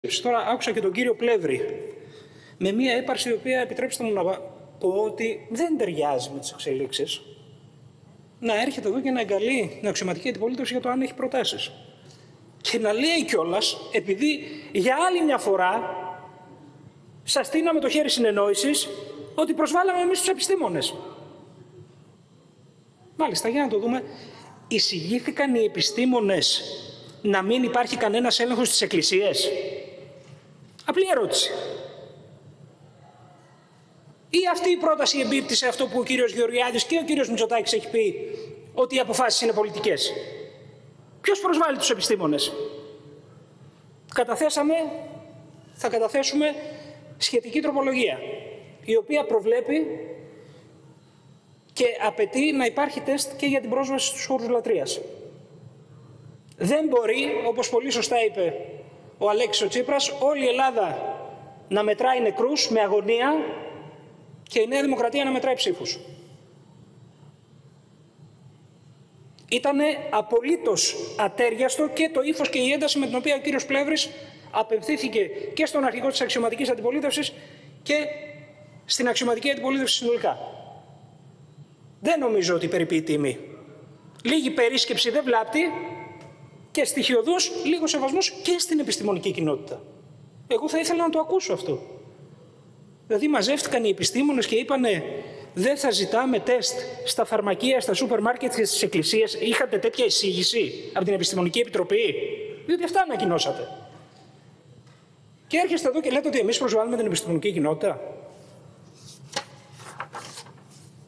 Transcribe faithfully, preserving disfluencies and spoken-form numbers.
Τώρα άκουσα και τον κύριο Πλεύρη με μια έπαρση η οποία, επιτρέψτε μου να πω, ότι δεν ταιριάζει με τις εξελίξεις να έρχεται εδώ και να εγκαλεί την αξιωματική αντιπολίτευση για το αν έχει προτάσεις. Και να λέει κιόλας, επειδή για άλλη μια φορά σας στείναμε το χέρι συνεννόησης, ότι προσβάλαμε εμείς τους επιστήμονες. Μάλιστα, για να το δούμε. Εισηγήθηκαν οι επιστήμονες να μην υπάρχει κανένας έλεγχος στις εκκλησίες? Απλή ερώτηση. Ή αυτή η πρόταση εμπίπτει σε αυτό που ο κύριος Γεωργιάδης και ο κύριος Μητσοτάκης έχει πει, ότι οι αποφάσεις είναι πολιτικές? Ποιος προσβάλλει τους επιστήμονες? Καταθέσαμε, θα καταθέσουμε σχετική τροπολογία, η οποία προβλέπει και απαιτεί να υπάρχει τεστ και για την πρόσβαση στους χώρους λατρείας. Δεν μπορεί, όπως πολύ σωστά είπε ο Αλέξης ο Τσίπρας, όλη η Ελλάδα να μετράει νεκρούς με αγωνία και η Νέα Δημοκρατία να μετράει ψήφους. Ήτανε απολύτως ατέριαστο και το ύφος και η ένταση με την οποία ο κύριος Πλεύρης απευθύνθηκε και στον αρχηγό της αξιωματικής αντιπολίτευσης και στην αξιωματική αντιπολίτευση συνολικά. Δεν νομίζω ότι περιποιεί τιμή. Λίγη περίσκεψη δεν βλάπτει και στοιχειοδός λίγο σεβασμός και στην επιστημονική κοινότητα. Εγώ θα ήθελα να το ακούσω αυτό. Δηλαδή μαζεύτηκαν οι επιστήμονες και είπανε δεν θα ζητάμε τεστ στα φαρμακεία, στα σούπερ μάρκετ και στις εκκλησίες. Είχατε τέτοια εισήγηση από την Επιστημονική Επιτροπή? Διότι αυτά ανακοινώσατε. Και έρχεστε εδώ και λέτε ότι εμείς προσβάλλουμε την επιστημονική κοινότητα.